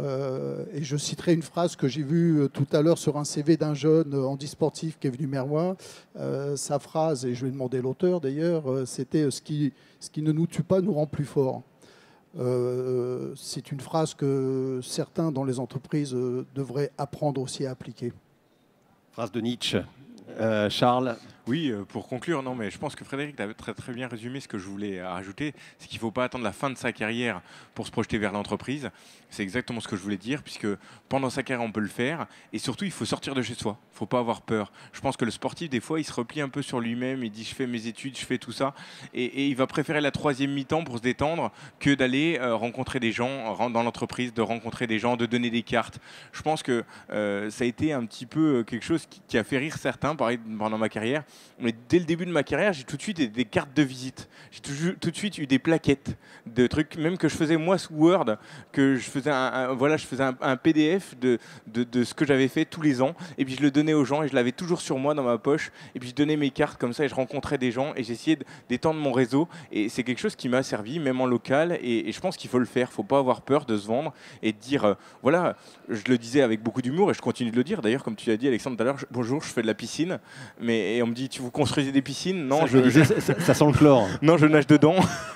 Et je citerai une phrase que j'ai vue tout à l'heure sur un CV d'un jeune handisportif qui est venu vers moi. Sa phrase, et je vais demander l'auteur d'ailleurs, c'était ce qui ne nous tue pas nous rend plus forts. C'est une phrase que certains dans les entreprises devraient apprendre aussi à appliquer. Phrase de Nietzsche. Charles? Oui, pour conclure, non, mais je pense que Frédéric a très, très bien résumé ce que je voulais rajouter. C'est qu'il ne faut pas attendre la fin de sa carrière pour se projeter vers l'entreprise. C'est exactement ce que je voulais dire, puisque pendant sa carrière, on peut le faire. Et surtout, il faut sortir de chez soi. Il ne faut pas avoir peur. Je pense que le sportif, des fois, il se replie un peu sur lui-même. Il dit, je fais mes études, je fais tout ça. Et il va préférer la troisième mi-temps pour se détendre que d'aller rencontrer des gens dans l'entreprise, de rencontrer des gens, de donner des cartes. Je pense que ça a été un petit peu quelque chose qui a fait rire certains, pareil, pendant ma carrière. Mais dès le début de ma carrière, j'ai tout de suite des cartes de visite. J'ai tout de suite eu des plaquettes de trucs, même que je faisais moi sous Word, que je faisais un PDF de ce que j'avais fait tous les ans. Et puis je le donnais aux gens et je l'avais toujours sur moi dans ma poche. Et puis je donnais mes cartes comme ça et je rencontrais des gens et j'essayais d'étendre mon réseau. Et c'est quelque chose qui m'a servi, même en local. Et je pense qu'il faut le faire. Il ne faut pas avoir peur de se vendre et de dire, voilà, je le disais avec beaucoup d'humour et je continue de le dire. D'ailleurs, comme tu l'as dit, Alexandre, tout à l'heure, bonjour, je fais de la piscine. Et on me dit, vous construisez des piscines? Non, ça sent le chlore. Non, je nage dedans.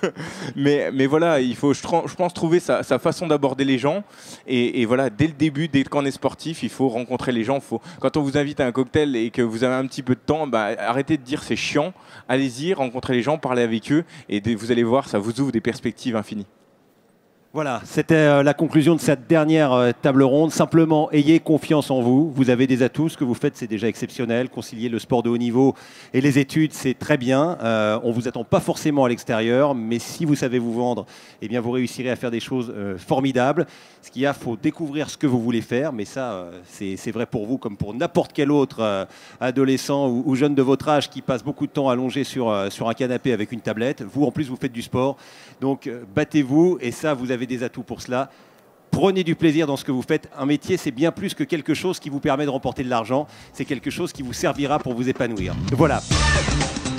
mais voilà, il faut, je pense, trouver sa façon d'aborder les gens. Et voilà, dès le début, dès qu'on est sportif, il faut rencontrer les gens. Quand on vous invite à un cocktail et que vous avez un petit peu de temps, arrêtez de dire c'est chiant. Allez-y, rencontrez les gens, parlez avec eux. Et vous allez voir, ça vous ouvre des perspectives infinies. Voilà, c'était la conclusion de cette dernière table ronde. Simplement, ayez confiance en vous. Vous avez des atouts. Ce que vous faites, c'est déjà exceptionnel. Concilier le sport de haut niveau et les études, c'est très bien. On ne vous attend pas forcément à l'extérieur, mais si vous savez vous vendre, eh bien, vous réussirez à faire des choses formidables. Ce qu'il y a, il faut découvrir ce que vous voulez faire, mais ça, c'est vrai pour vous comme pour n'importe quel autre adolescent ou jeune de votre âge qui passe beaucoup de temps allongé sur un canapé avec une tablette. Vous, en plus, vous faites du sport. Donc, battez-vous et ça, vous avez des atouts pour cela. Prenez du plaisir dans ce que vous faites. Un métier, c'est bien plus que quelque chose qui vous permet de remporter de l'argent. C'est quelque chose qui vous servira pour vous épanouir. Voilà.